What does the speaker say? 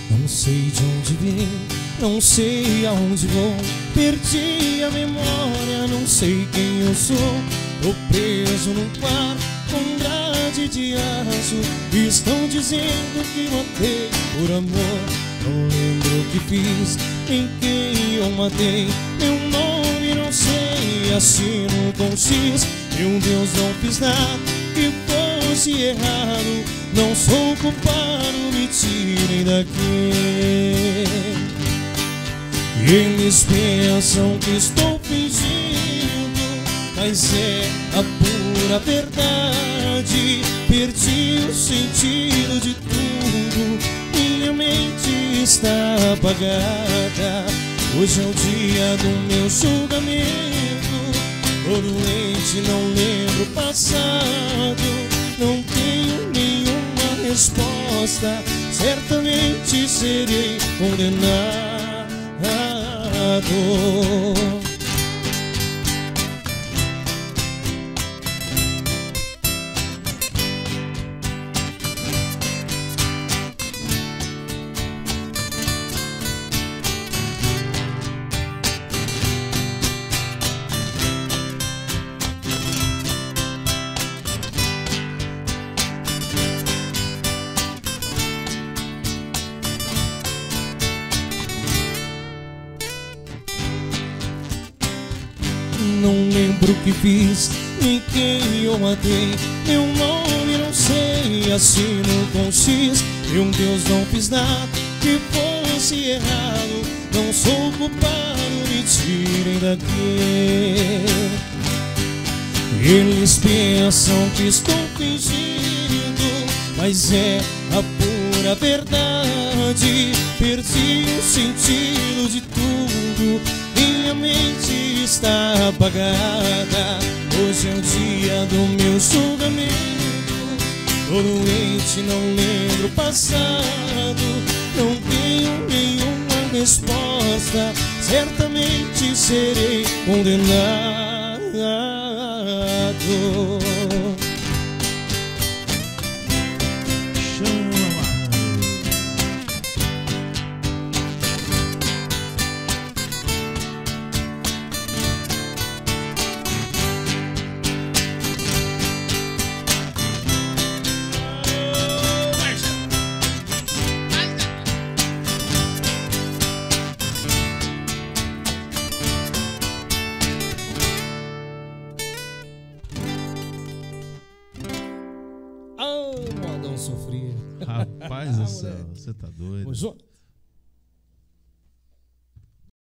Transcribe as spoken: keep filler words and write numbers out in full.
Não sei de onde vim, não sei aonde vou. Perdi a memória, não sei quem eu sou. Tô preso num quarto com grade de aço. Estão dizendo que matei por amor. Não lembro o que fiz, nem quem eu matei. Meu nome não sei, assino com X. Meu Deus, não fiz nada que fosse errado. Não sou culpado, me tirem daqui. Eles pensam que estou fingindo, mas é a pura verdade. Perdi o sentido de tudo, minha mente está apagada. Hoje é o dia do meu julgamento. Tô doente, não lembro o passado. Não tenho nenhuma resposta. Certamente serei condenado. Não lembro o que fiz, nem quem eu matei. Meu nome não sei, assino com X. Meu Deus, não fiz nada que fosse errado. Não sou culpado, me tirem daqui. Eles pensam que estou fingindo, mas é a pura verdade. Perdi o sentido de tudo, minha mente está apagada. Hoje é o dia do meu julgamento. Tô doente, não lembro o passado. Não tenho nenhuma resposta. Certamente serei condenado. Ah, modão sofrido. Rapaz do céu, você tá doido.